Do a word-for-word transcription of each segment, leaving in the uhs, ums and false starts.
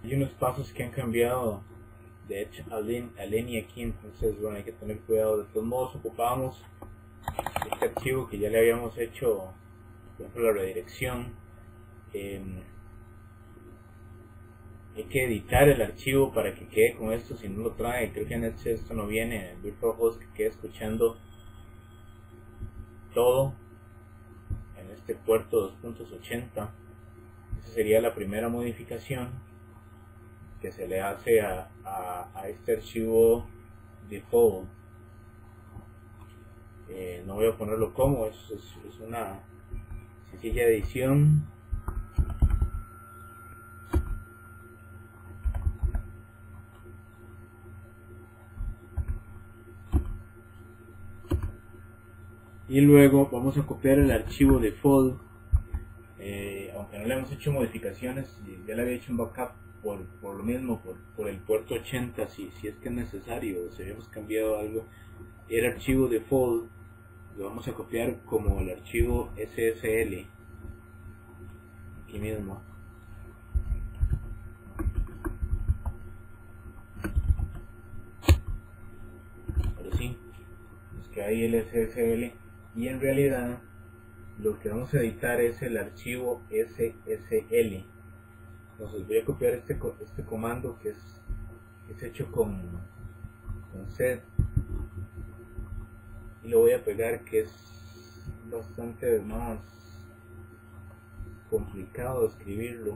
Hay unos pasos que han cambiado de hecho a, lin, a línea aquí, entonces bueno, hay que tener cuidado. De todos modos ocupamos este archivo que ya le habíamos hecho, por ejemplo, la redirección. eh, hay que editar el archivo para que quede con esto. Si no lo trae, creo que en este esto no viene en VirtualHost, que quede escuchando todo en este puerto dos punto ochenta. Esa sería la primera modificación que se le hace a, a, a este archivo default. Eh, no voy a ponerlo como, es, es, es una sencilla edición. Y luego vamos a copiar el archivo default. Eh, aunque no le hemos hecho modificaciones, ya le había hecho un backup por, por lo mismo, por, por el puerto ochenta, si, si es que es necesario, o si habíamos cambiado algo. El archivo default lo vamos a copiar como el archivo S S L, aquí mismo. Pero sí, es que hay el S S L, y en realidad lo que vamos a editar es el archivo S S L. Entonces voy a copiar este, este comando que es, es hecho con, con sed, y lo voy a pegar, que es bastante más complicado escribirlo.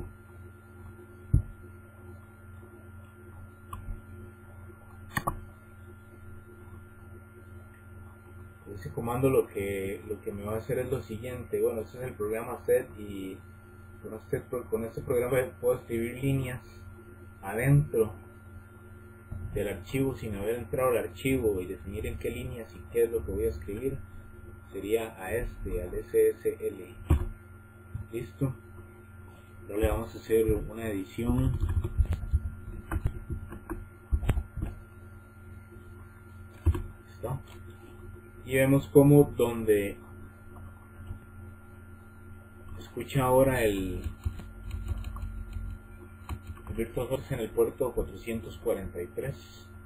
Ese comando lo que lo que me va a hacer es lo siguiente. Bueno, este es el programa set, y con este, con este programa puedo escribir líneas adentro del archivo sin haber entrado al archivo y definir en qué líneas y qué es lo que voy a escribir. Sería a este, al S S L. Listo. Ahora le vamos a hacer una edición. ¿Listo? Y vemos como donde escucha ahora el, el VirtualHost en el puerto cuatrocientos cuarenta y tres.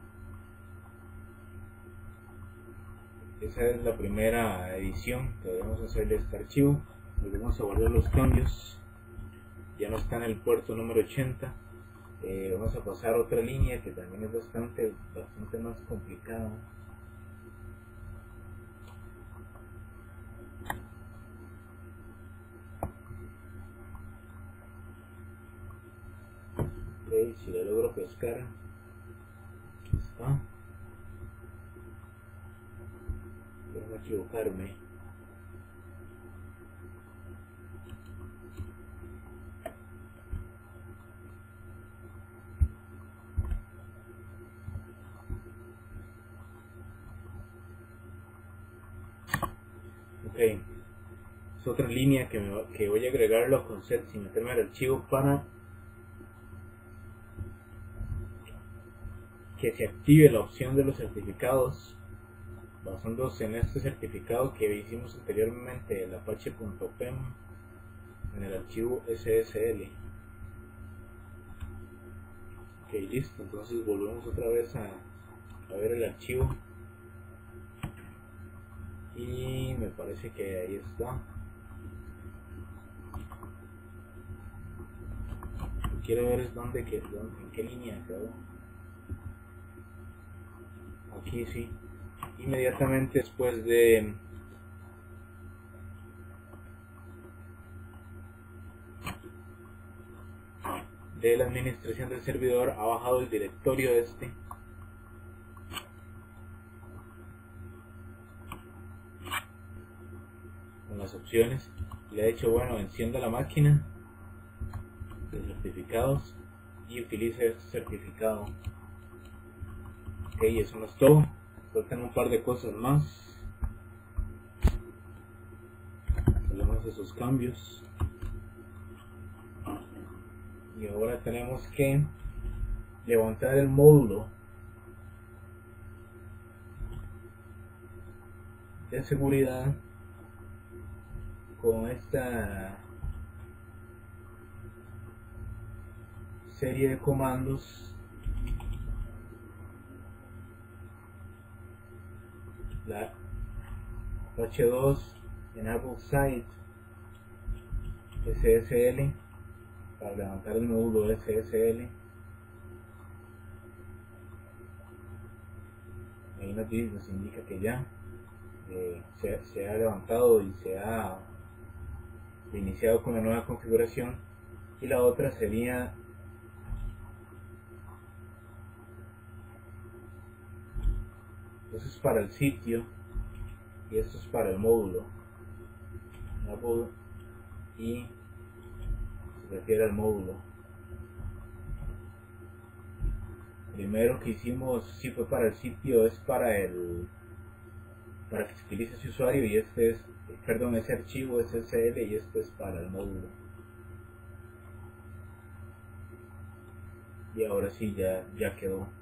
Esa es la primera edición que debemos hacer de este archivo. Volvemos a guardar los cambios. Ya no está en el puerto número ochenta. Eh, vamos a pasar a otra línea que también es bastante, bastante más complicada. Okay, si le logro pescar, aquí está. Espero no equivocarme. Ok, es otra línea que, me va, que voy a agregarlo con set sin meterme al archivo para que se active la opción de los certificados, basándose en este certificado que hicimos anteriormente, el apache.pem, en el archivo S S L. Ok, listo. Entonces volvemos otra vez a, a ver el archivo, y me parece que ahí está. Quiero ver es dónde, que, dónde, en qué línea quedó. Aquí sí. Inmediatamente después de de la administración del servidor, ha bajado el directorio este con las opciones. Le ha dicho, bueno, encienda la máquina de certificados y utilice este certificado. Ok, eso no es todo. Faltan un par de cosas más. Hacemos esos cambios. Y ahora tenemos que levantar el módulo de seguridad con esta serie de comandos. La H dos enable site S S L para levantar el módulo S S L. Ahí nos, dice, nos indica que ya eh, se, se ha levantado y se ha iniciado con la nueva configuración. Y la otra sería eso es para el sitio y esto es para el módulo. Enable y se refiere al módulo. Primero que hicimos si fue para el sitio, es para el para que se utilice ese usuario, y este es, perdón, ese archivo S S L, y este es para el módulo. Y ahora sí ya, ya quedó.